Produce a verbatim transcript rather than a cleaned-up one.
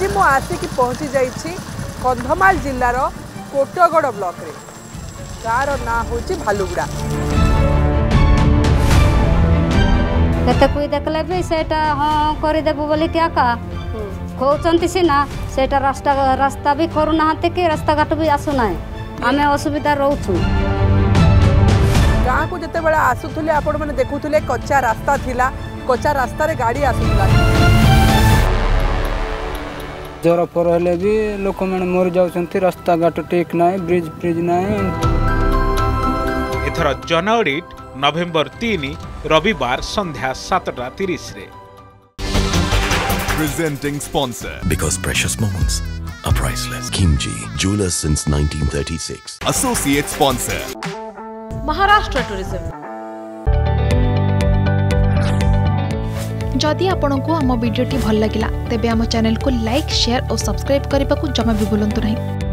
आज मु आसिक पहुँची जाइछि कंधमाल जिल्लार कोटगड़ ब्लॉक रे। गाँव ना हूँ भालुगुड़ा। केते कोई देखले भी सेटा हाँ करदेबू बोली क्या का खोचंती सीना सेटा रास्ता रास्ता भी करू ना कि रास्ता घाट भी आसुना आमे असुविधा रोचु। गाँव को जिते बड़ा आसुले आपण मैंने देखुले कच्चा रास्ता थिला, कच्चा रास्ता रे गाड़ी आसुला। जर पर हेले भी लोक मैंने मर जाउछंती, रास्ता घाट ठीक नाही, ब्रिज ब्रिज नाही। एथर जना ऑडिट नवेम्बर तीन रविवार संध्या सातटा तीस रे। Presenting sponsor. Because precious moments are priceless. Kimchi, jewelers since nineteen thirty-six. Associate sponsor. Maharashtra tourism. जदि आपंक आम भिडी भल लगा तेब आम चैनल को लाइक शेयर और सब्सक्राइब करने को जमा भी भूलु नहीं।